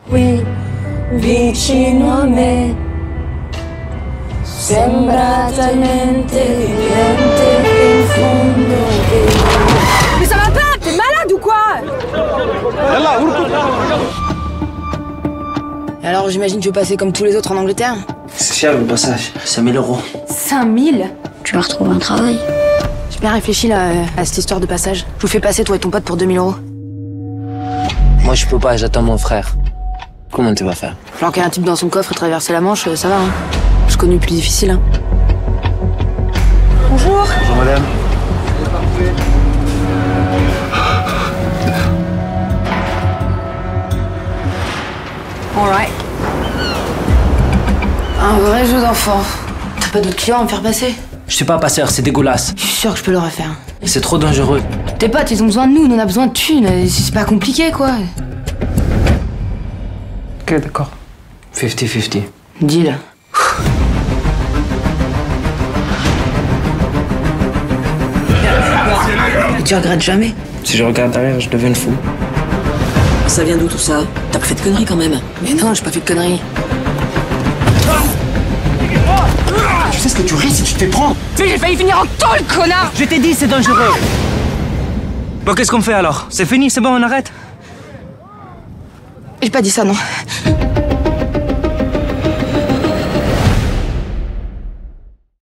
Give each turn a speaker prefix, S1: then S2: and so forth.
S1: qui vicino a me sembra talmente evidente in fondo che...
S2: Mais ça va pas? T'es malade ou quoi?
S3: Et alors j'imagine que tu veux passer comme tous les autres en Angleterre?
S4: C'est cher le passage, 5000 euros.
S2: 5000?
S1: Tu vas retrouver un travail.
S3: J'ai bien réfléchi là à cette histoire de passage. Je vous fais passer toi et ton pote pour 2000 euros.
S4: Moi je peux pas, j'attends mon frère. Comment tu vas faire?
S3: Planquer un type dans son coffre et traverser la Manche, ça va hein. J'ai connu plus difficile hein.
S2: Bonjour.
S4: Bonjour madame.
S3: Alright. Un vrai jeu d'enfant. T'as pas d'autres clients à me faire passer?
S4: Je suis pas passeur, c'est dégueulasse.
S3: Je suis sûr que je peux le refaire.
S4: C'est trop dangereux.
S3: Tes potes, ils ont besoin de nous, on a besoin de thunes. C'est pas compliqué quoi.
S4: Ok, d'accord. 50-50.
S3: Deal. Et tu regrettes jamais?
S4: Si je regarde derrière, je deviens fou.
S5: Ça vient d'où tout ça? T'as pas fait de conneries quand même.
S3: Mais non, j'ai pas fait de conneries.
S6: Tu sais ce que tu risques si tu te fais prendre?
S2: Mais j'ai failli finir en tôle, connard!
S4: Je t'ai dit, c'est dangereux. Bon, qu'est-ce qu'on fait alors? C'est fini, c'est bon, on arrête?
S3: J'ai pas dit ça, non.